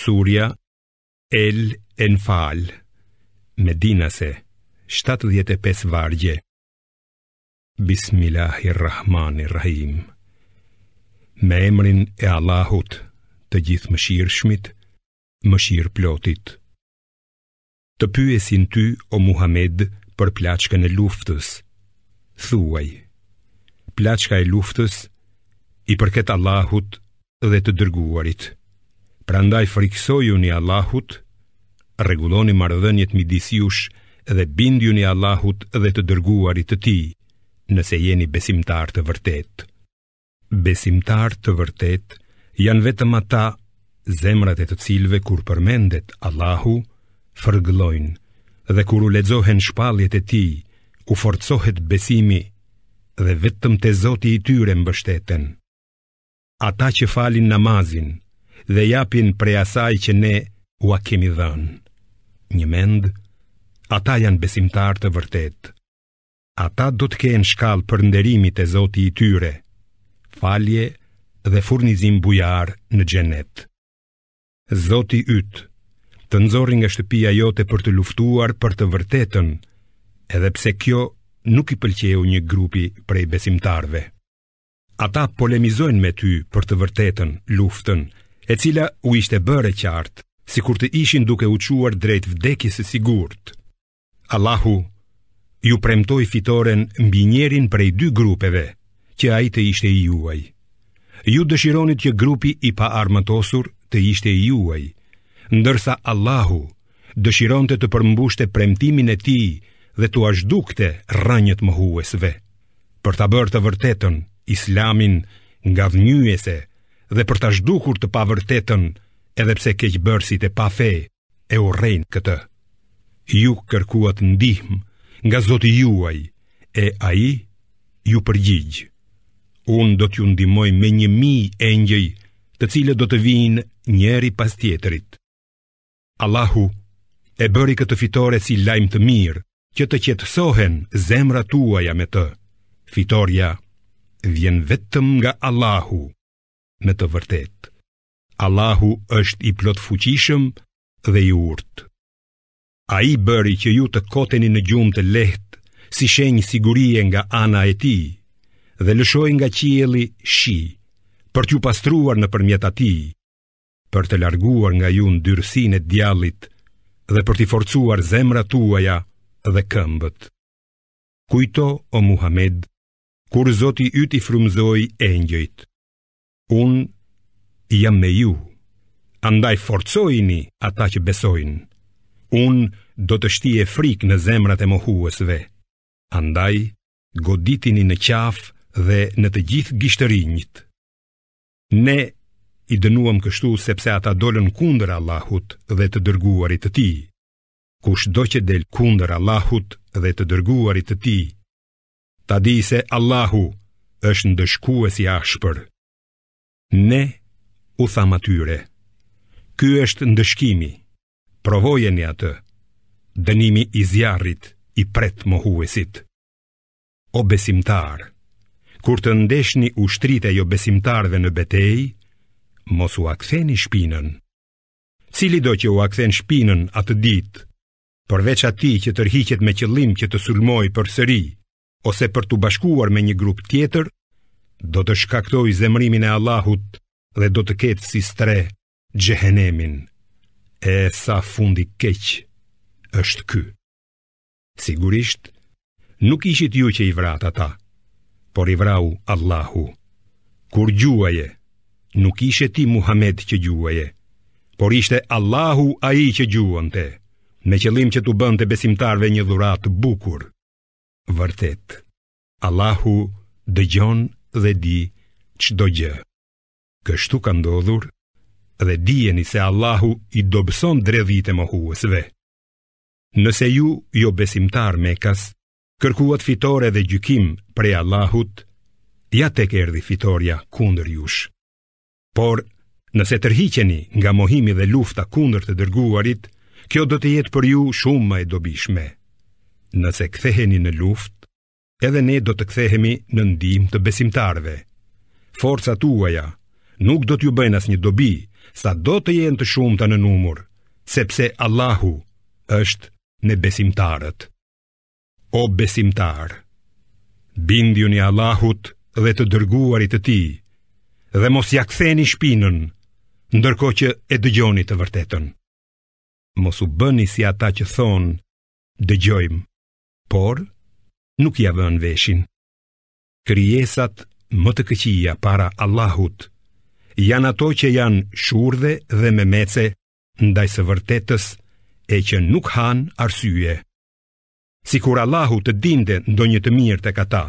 Surja El Enfal, Medinase, 75 vargje. Bismillahirrahmanirrahim. Me emrin e Allahut, të gjithë mëshirshmit, mëshirëplotit. Të pyesin ty, o Muhammed, për plaçkën e luftës. Thuaj, plaçka e luftës i përket Allahut dhe të dërguarit. Prandaj friksojuni Allahut, rregulloni marrëdhëniet midis jush dhe bindjuni Allahut dhe të dërguarit të tij, nëse jeni besimtar të vërtet. Besimtar të vërtet janë vetëm ata zemrat e të cilëve kur përmendet Allahu, fërgëllojnë, dhe kur u lexohen shpalljet e tij, u forcohet besimi dhe vetëm te Zoti i tyre mbështeten. Ata që falin namazin dhe japin prej asaj që ne ua kemi dhënë. Një mend, ata janë besimtar të vërtet. Ata do të kenë shkallë për nderimit e Zoti i tyre, falje dhe furnizim bujar në xhenet. Zoti yt të nxorri nga shtëpia jote për të luftuar për të vërtetën, edhe pse kjo nuk i pëlqeu një grupi prej besimtarve. Ata polemizojnë me ty për të vërtetën, luftën, e cila u ishte bërë qartë, sikur të ishin duke u çuar drejt vdekjes së sigurt. Allahu ju premtoi fitoren mbi njërin prej dy grupeve, që ai të ishte i juaj. Ju dëshironit që grupi i paarmëtosur të ishte i juaj, ndërsa Allahu dëshironte të përmbushte premtimin e tij dhe t'u azhdukte rrënjët mohuesve, për ta bërë të vërtetën, Islamin nga vënjyese dhe për ta zhdukur të pavërtetën, edhe pse keqbërësit e pa fe e urrejnë këtë. Ju kërkuat ndihmë nga Zoti juaj, e ai ju përgjigj. Unë do t'ju ndihmoj me 1000 engjëj, të cilët do të vinë njëri pas tjetrit. Allahu e bëri këtë fitore si lajm të mirë, që të qetësohen zemrat tuaja me të. Fitoria vjen vetëm nga Allahu, me të vërtet. Allahu është i plot fuqishëm dhe i urtë. Ai bëri që ju të koteni në gjumë të lehtë, si shenjë sigurie nga ana e tij, dhe lëshoi nga qielli shi, për t'ju pastruar nëpërmjet atij, për të larguar nga ju ndyrësinë e djallit dhe për t'i forcuar zemrat tuaja dhe këmbët. Kujto, o Muhammed, kur Zoti yt i frymëzoi engjëjt. Unë jam me ju, andaj forcojini ata që besojnë. Unë do të shtije frikë në zemrat e mohuesve, andaj goditini në qafë dhe në të gjithë gishtërinjt. Ne i dënuam kështu sepse ata dolën kundër Allahut dhe të dërguarit të tij. Kushdo që del kundër Allahut dhe të dërguarit të tij, ta di se Allahu është ndëshkues i ashpër. Ne u tham atyre, ky është ndëshkimi, provojeni atë, dënimi i zjarrit i pret mohuesit. O besimtar, kur të ndeshni ushtritë e jo besimtarve në betejë, mos u aktheni shpinën. Cili do që u akthen shpinën atë ditë, përveç atij që tërhiqet me qëllim që të sulmojë përsëri, ose për të bashkuar me një grup tjetër, do të shkaktojë zemrimin e Allahut dhe do të ketë si stre xhehenemin. E sa fundi keq është ky. Sigurisht, nuk ishit ju që i vrat ata, por i vrau Allahu. Kur gjuaje, nuk ishe ti Muhammed që gjuaje, por ishte Allahu ai që gjuante, me qëllim që t'u bënte besimtarve një dhuratë bukur. Vërtet, Allahu dëgjon dhe di çdo gjë. Kështu ka ndodhur dhe dijeni se Allahu i dobëson dredhit e mohuesve. Nëse ju, jo besimtar Mekas, kërkuat fitore dhe gjykim prej Allahut, ja tek erdhi fitoria kundër jush. Por, nëse tërhiqeni nga mohimi dhe lufta kundër të dërguarit, kjo do të jetë për ju shumë më e dobishme. Nëse ktheheni në luftë, edhe ne do të kthehemi në ndihmë të besimtarve. Forcat tuaja nuk do t'ju bëjnë asnjë dobi, sa do të jenë të shumta në numër, sepse Allahu është me besimtarët. O besimtar, bindjuni Allahut dhe të dërguarit të tij, dhe mos ja ktheni shpinën, ndërkohë që e dëgjoni të vërtetën. Mos u bëni si ata që thonë, dëgjojmë, por nuk ja vën veshin. Krijesat më të këqija para Allahut janë ato që janë shurdhe dhe me mece ndaj së vërtetës e që nuk han arsye. Sikur Allahu të dinte ndonjë të mirë tek ata,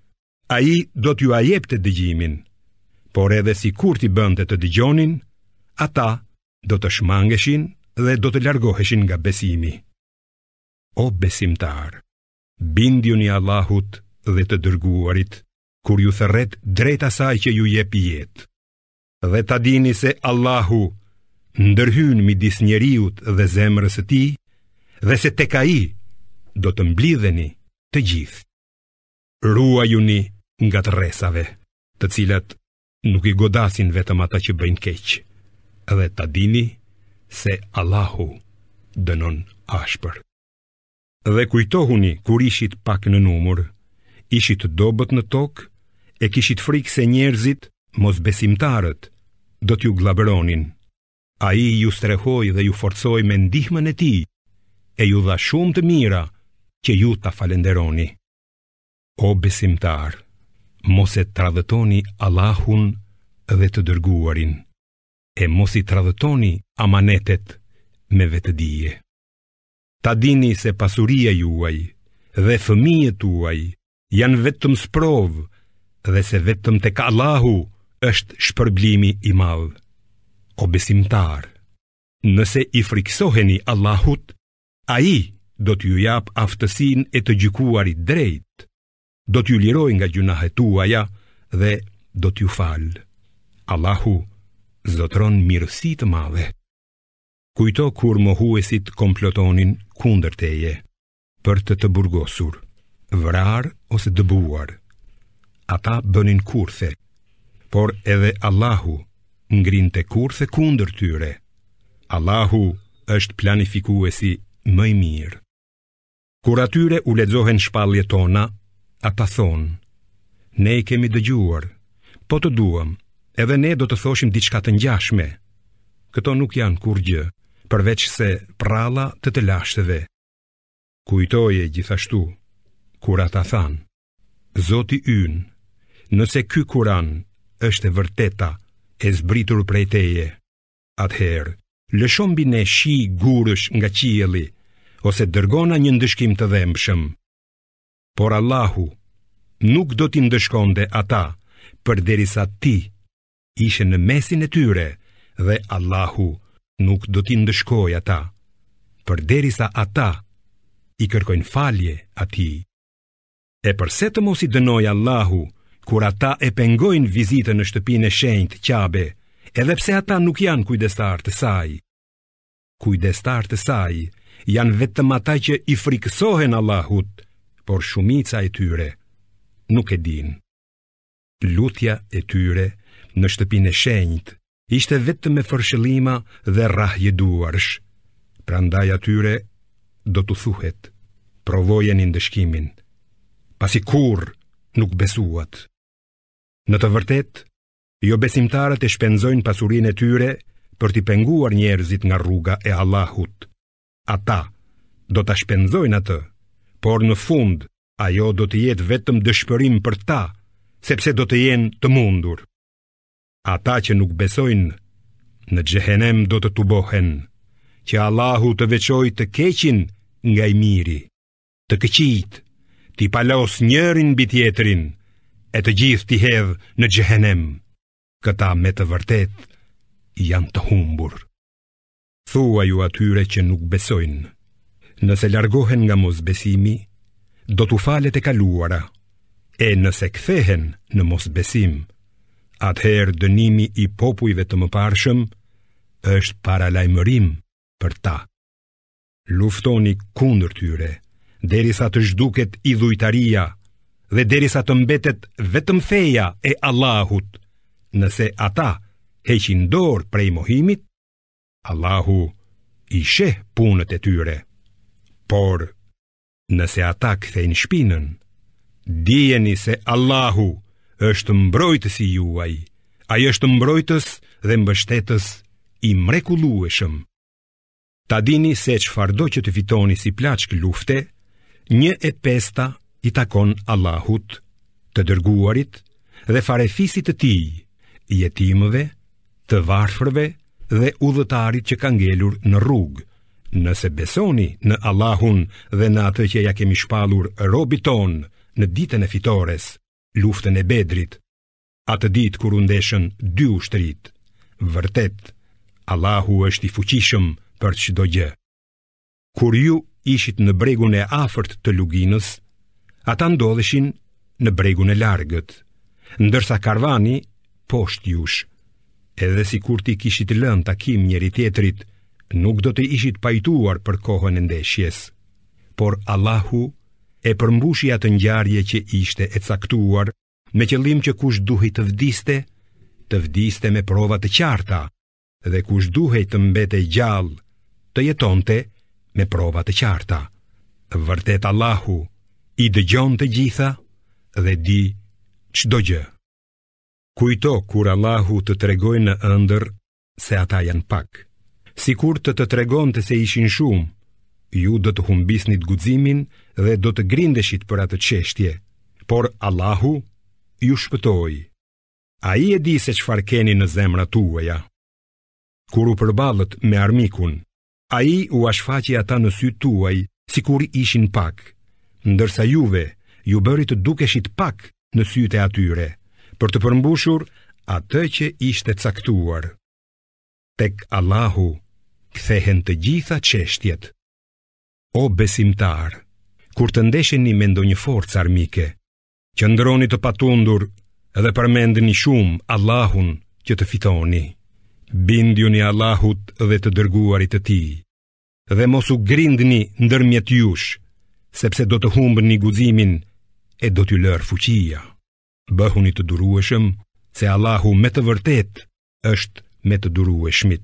ai do t'ju ajepte dëgjimin, por edhe sikur t'i bënte të dëgjonin, ata do të shmangeshin dhe do të largoheshin nga besimi. O besimtar, bindjuni Allahut dhe të dërguarit kur ju thërret drejt asaj që ju jep jetë. Dhe ta dini se Allahu ndërhyn midis njeriut dhe zemrës së tij, dhe se tek ai do të mblidheni të gjithë. Ruajuni nga të rresave, të cilat nuk i godasin vetëm ata që bëjnë keq, dhe ta dini se Allahu dënon ashpër. Dhe kujtohuni kur ishit pak në numër, ishit dobët në tokë, e kishit frikë se njerëzit, mos besimtarët, do t'ju glabëronin. Ai ju strehoi dhe ju forcoi me ndihmën e tij, e ju dha shumë të mira që ju ta falenderoni. O besimtar, mos e tradhëtoni Allahun dhe të dërguarin, e mos i tradhëtoni amanetet me vetëdije. Ta dini se pasuria juaj dhe fëmijët tuaj janë vetëm sprovë, dhe se vetëm tek Allahu është shpërblimi i madh. O besimtar, nëse i friksoheni Allahut, ai do t'ju jap aftësinë e të gjykuarit drejt, do t'ju liroj nga gjunahet tuaja dhe do t'ju fal. Allahu zotron mirësi të madhe. Kujto kur mohuesit komplotonin kundër teje, për të burgosur, vrar ose dëbuar. Ata bënin kurthe, por edhe Allahu ngrinte kurthe kundër tyre. Allahu është planifikuesi më i mirë. Kur atyre u lexohen shpalljet tona, ata thonë, ne i kemi dëgjuar, po të duam, edhe ne do të thoshim diçka të ngjashme. Këto nuk janë kur gjë, përveç se pralla të lashtëve. Kujtoje gjithashtu, kur ata thanë, Zoti ynë, nëse ky Kur'an është e vërteta e zbritur prej teje, atëherë lësho mbi ne shi gurësh nga qielli, ose dërgona një ndëshkim të dhëmshëm. Por Allahu nuk do t'i ndëshkonte ata, përderisa ti ishe në mesin e tyre, dhe Allahu nuk do t'i ndëshkojë ata, përderisa ata i kërkojnë falje atij. E përse të mos i dënoj Allahu kur ata e pengojnë vizitën në shtëpinë e shenjtë Qabe, edhe pse ata nuk janë kujdestar të saj. Kujdestar të saj janë vetëm ata që i frikësohen Allahut, por shumica e tyre nuk e din. Lutja e tyre në shtëpinë e shenjtë ishte vetëm me fërshëllima dhe rrahje duarsh. Prandaj atyre do t'u thuhet, provojeni ndëshkimin, pasi kurrë nuk besuat. Në të vërtetë, jo besimtarët e shpenzojnë pasurinë e tyre për t'i penguar njerëzit nga rruga e Allahut. Ata do t'a shpenzojnë atë, por në fund ajo do të jetë vetëm dëshpërim për ta, sepse do të jenë të mundur. Ata që nuk besojnë në xhehenem do të tubohen, që Allahu të veçojë të keqin nga i miri, të këqijt t'i palos njërin mbi tjetrin, e të gjithë t'i hedh në xhehenem. Këta me të vërtet janë të humbur. Thua ju atyre që nuk besojnë, nëse largohen nga mosbesimi, do t'u falet e kaluara, e nëse kthehen në mosbesim, atëherë dënimi i popujve të mëparshëm është paralajmërim për ta. Luftoni kundër tyre, derisa të zhduket idhujtaria dhe derisa të mbetet vetëm feja e Allahut, nëse ata heqin dorë prej mohimit, Allahu i sheh punët e tyre. Por nëse ata kthejnë shpinën, dijeni se Allahu është mbrojtësi juaj. Ai është mbrojtës dhe mbështetës i mrekullueshëm. Ta dini se çfarëdo që të fitoni si plaçk lufte, 1/5 i takon Allahut, të dërguarit dhe farefisit të tij, jetimëve, të varfërve dhe udhëtarit që ka ngelur në rrugë. Nëse besoni në Allahun dhe në atë që ja kemi shpallur robit ton në ditën e fitores, luftën e Bedrit, atë ditë kur u ndeshën 2 ushtrit, vërtet, Allahu është i fuqishëm për çdo gjë. Kur ju ishit në bregun e afërt të luginës, ata ndodheshin në bregun e largët, ndërsa karvani poshtë jush. Edhe si kur ti kishit lënë takim njëri tjetrit, nuk do të ishit pajtuar për kohën e ndeshjes. Por Allahu e përmbushi atë ngjarje që ishte e caktuar, me qëllim që kush duhej të vdiste me prova të qarta, dhe kush duhej të mbetej gjallë, të jetonte me prova të qarta. Vërtet Allahu i dëgjon të gjitha dhe di çdo gjë. Kujto kur Allahu të tregoi në ëndër se ata janë pak. Sikur të tregonte se ishin shumë, ju do të humbisnit guximin dhe do të grindeshit për atë çështje. Por Allahu ju shpëtoi. Ai e di se çfarë keni në zemrat tuaja. Kur u përballët me armikun, ai u ashfaqi ata në sytë tuaj sikur ishin pak, ndërsa juve ju bëri të dukeshit pak në sytë e atyre, për të përmbushur atë që ishte caktuar. Tek Allahu kthehen të gjitha çështjet. O besimtar, kur të ndesheni me ndonjë forcë armike, qëndroni të patundur dhe përmendni shumë Allahun që të fitoni. Bindjuni Allahut dhe të dërguarit të tij, dhe mos u grindni ndërmjet jush, sepse do të humbni guximin e do t'ju lërë fuqia. Bëhuni të durueshëm, se Allahu me të vërtet është me të durueshmit.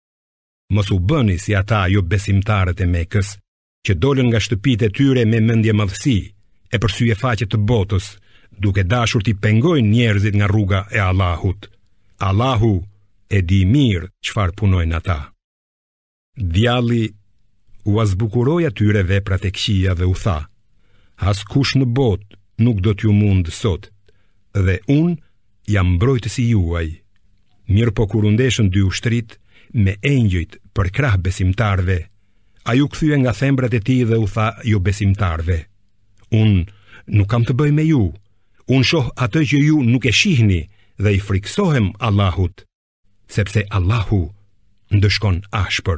Mos u bëni si ata jo besimtarët e Mekës, që dolën nga shtëpitë e tyre me mendje madhësi e për syjefaqe të botës, duke dashur t'i pengojnë njerëzit nga rruga e Allahut. Allahu e di mirë çfarë punojnë ata. Djalli u azbukuroi atyre veprat e këqija dhe u tha: askush në botë nuk do t'ju mund sot, dhe unë jam mbrojtësi juaj. Mirë po kur u ndeshën 2 ushtrit me engjëjt për krah besimtarve, ai u kthye nga thembrat e tij dhe u tha jo besimtarve: unë nuk kam të bëj me ju, unë shoh atë që ju nuk e shihni dhe i friksohem Allahut, sepse Allahu ndëshkon ashpër.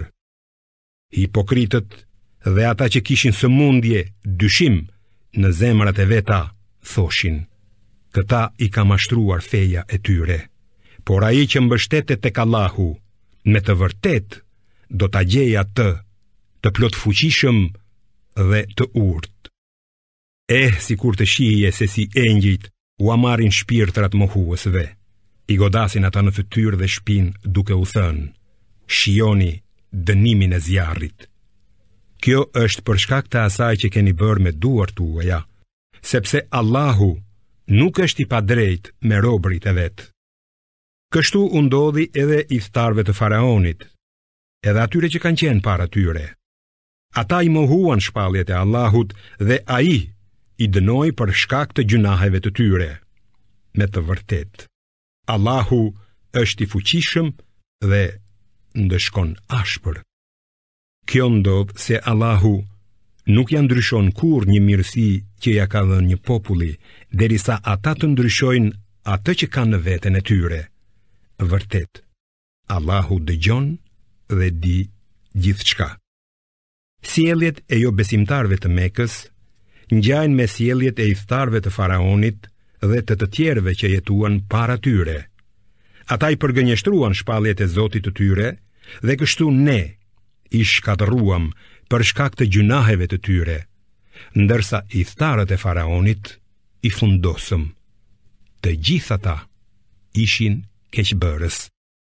Hipokritët dhe ata që kishin sëmundje, dyshim në zemrat e veta, thoshin: këta i ka mashtruar feja e tyre. Por ai që mbështetet tek Allahu, me të vërtet do ta gjejë atë të plot fuqishëm dhe të urtë. Sikur të shihje se si engjëjt u amarin shpirtrat mohuesve, i godasin ata në fytyrë dhe shpinë duke u thënë: shijoni dënimin e zjarrit. Kjo është për shkak të asaj që keni bërë me duart tuaja, sepse Allahu nuk është i padrejtë me robërit e vet. Kështu u ndodhi edhe i thtarëve të faraonit, edhe atyre që kanë qenë para tyre. Ata i mohuan shpalljet e Allahut dhe ai i dënoi për shkak të gjunaheve të tyre. Me të vërtetë, Allahu është i fuqishëm dhe ndëshkon ashpër. Kjo ndodh se Allahu nuk ja ndryshon kurrë një mirësi që ja ka dhënë një populli, derisa ata të ndryshojnë atë që kanë në veten e tyre. Vërtet, Allahu dëgjon dhe di gjithçka. Sjelljet e jo besimtarëve të Mekës ngjajnë me sjelljet e thtarëve të faraonit dhe të tjerëve që jetuan para tyre. Ata i përgënjeshtruan shpalljet e Zotit të tyre dhe kështu ne i shkatëruam për shkak të gjunaheve të tyre, ndërsa i thtarët e faraonit i fundosëm. Të gjithë ata ishin keqbërës.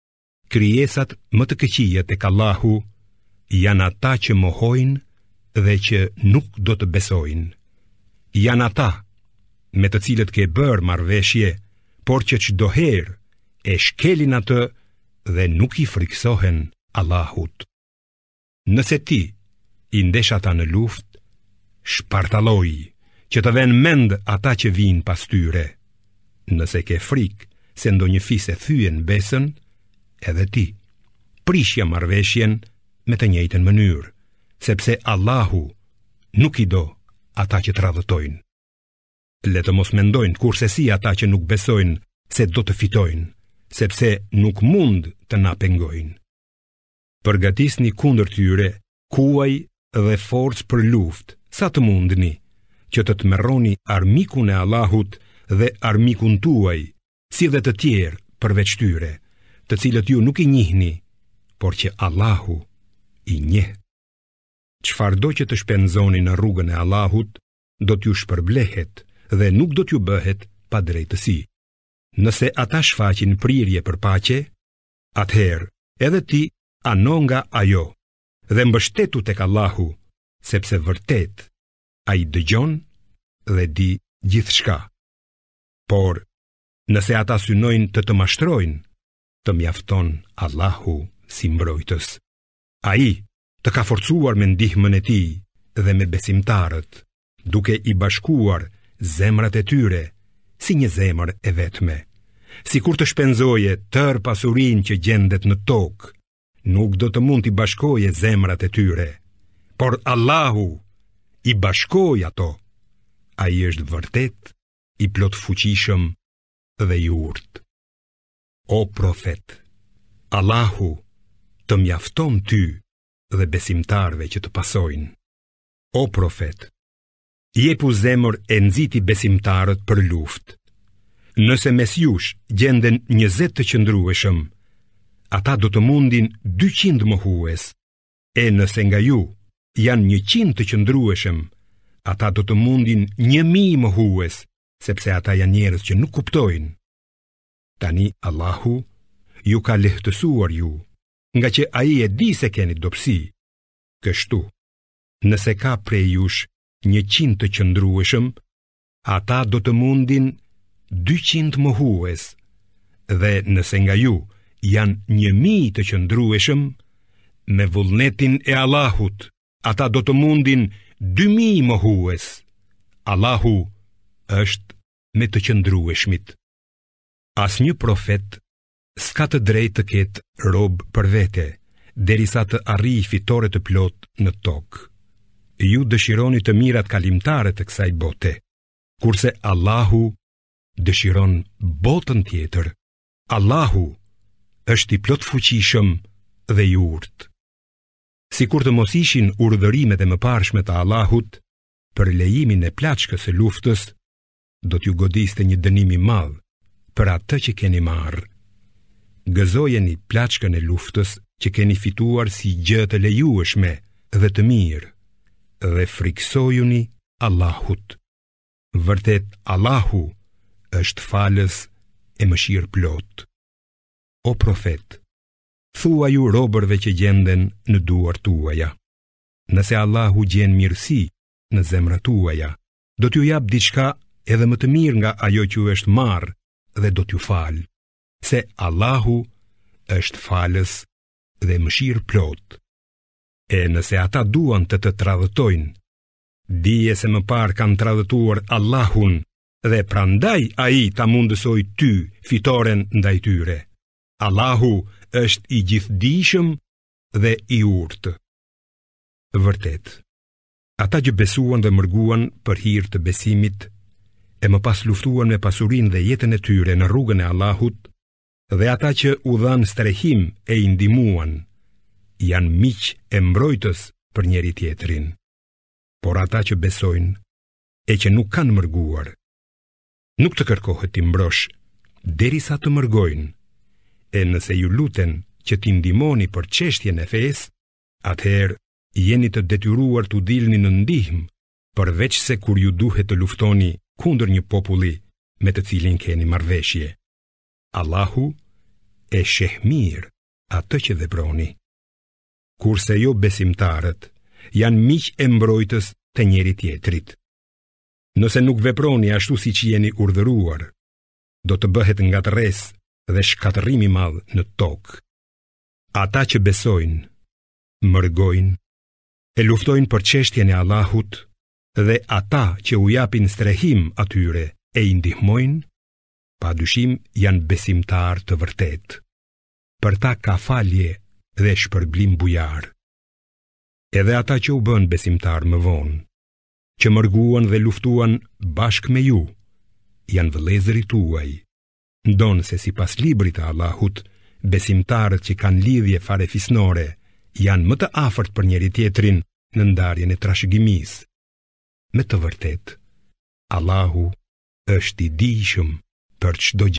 krijesat më të këqija tek Allahu janë ata që mohojnë dhe që nuk do të besojnë. Janë ata me të cilët ke bërë marrëveshje, por që çdo herë e shkelin atë dhe nuk i friksohen Allahut. Nëse ti i ndesh ata në luftë, shpartalloj që të vënë mend ata që vinë pas tyre. Nëse ke frikë se ndonjë fis e thyen besën, edhe ti prishja marrëveshjen me të njëjtën mënyrë, sepse Allahu nuk i do ata që tradhtojnë. Le të mos mendojnë kurse si ata që nuk besojnë se do të fitojnë, sepse nuk mund të na pengojnë. Përgatisni kundër tyre kuaj dhe forcë për luftë, sa të mundni, që të tmerroni armikun e Allahut dhe armikun tuaj, si dhe të tjerë përveç tyre, të cilët ju nuk i njihni, por që Allahu i njeh. Çfarëdo që të shpenzoni në rrugën e Allahut, do t'ju shpërblehet dhe nuk do t'ju bëhet pa drejtësi. Nëse ata shfaqin prirje për paqe, atëherë edhe ti ano nga ajo dhe mbështetu tek Allahu, sepse vërtet ai dëgjon dhe di gjithçka. Por nëse ata synojnë të mashtrojnë, të mjafton Allahu si mbrojtës. Ai të ka forcuar me ndihmën e tij dhe me besimtarët, duke i bashkuar zemrat e tyre si një zemër e vetme. Sikur të shpenzoje tër pasurinë që gjendet në tokë, nuk do të mund t'i bashkoje zemrat e tyre, por Allahu i bashkoi ato. Ai është vërtet i plot fuqishëm dhe i urtë. O profet, Allahu të mjafton ty dhe besimtarve që të pasojnë. O profet, jepu zemër e nxiti besimtarët për luftë. Nëse mes jush gjenden 20 të qëndrueshëm, ata do të mundin 200 mohues, e nëse nga ju janë 100 të qëndrueshëm, ata do të mundin 1000 mohues, sepse ata janë njerëz që nuk kuptojnë. Tani Allahu ju ka lehtësuar ju, nga që ai e di se keni dobësi. Kështu, nëse ka prej jush 100 të qëndrueshëm, ata do të mundin 200 mohues, dhe nëse nga ju janë 1000 të qëndrueshëm, me vullnetin e Allahut, ata do të mundin 2000 mohues. Allahu është me të qëndrueshmit. Asnjë profet s'ka të drejtë të ketë rob për vete, derisa të arrijë fitore të plot në tokë. Ju dëshironi të mirat kalimtare të kësaj bote, kurse Allahu dëshiron botën tjetër. Allahu është i plot fuqishëm dhe i urtë. Sikur të mos ishin urdhërimet e mëparshme të Allahut për lejimin e plaçkës së luftës, do t'ju godiste një dënim i madh për atë që keni marrë. Gëzojeni plaçkën e luftës që keni fituar si gjë të lejueshme dhe të mirë, dhe friksojuni Allahut. Vërtet Allahu është falës e mëshirë plot. O profet, thua ju robërve që gjenden në duar tuaja, nëse Allahu gjen mirësi në zemrat tuaja, do t'ju jap diçka edhe më të mirë nga ajo që ju është marrë dhe do t'ju falë, se Allahu është falës dhe mëshirë plot. E nëse ata duan të tradhtojnë, dije se më parë kanë tradhtuar Allahun dhe prandaj ai ta mundësoj ty fitoren ndaj tyre. Allahu është i gjithdijshëm dhe i urtë. Vërtet, ata që besuan dhe mërguan për hir të besimit, e më pas luftuan me pasurinë dhe jetën e tyre në rrugën e Allahut, dhe ata që u dhanë strehim e i ndihmuan, janë miq e mbrojtës për njëri tjetrin. Por ata që besojnë e që nuk kanë mërguar, nuk të kërkohet t'i mbrosh derisa të mërgojnë, e nëse ju luten që t'i ndihmoni për çështjen e fesë, atëherë jeni të detyruar t'u dilni në ndihmë, përveç se kur ju duhet të luftoni kundër një populli me të cilin keni marrëveshje. Allahu e sheh mirë atë që veproni. Kurse jo besimtarët janë miq e mbrojtës të njëri tjetrit. Nëse nuk veproni ashtu siç jeni urdhëruar, do të bëhet ngatërres dhe shkatërrim i madh në tokë. Ata që besojnë, mërgojnë, e luftojnë për çështjen e Allahut, dhe ata që u japin strehim atyre e i ndihmojnë, padyshim janë besimtar të vërtet. Për ta ka falje dhe shpërblim bujar. Edhe ata që u bën besimtar më vonë, që mërguan dhe luftuan bashkë me ju, janë vëllezërit tuaj. Ndonë se sipas librit të Allahut, besimtarët që kanë lidhje farefisnore janë më të afërt për njëri tjetrin në ndarjen e trashëgimisë. Me të vërtet, Allahu është i dijshëm për çdo gjë.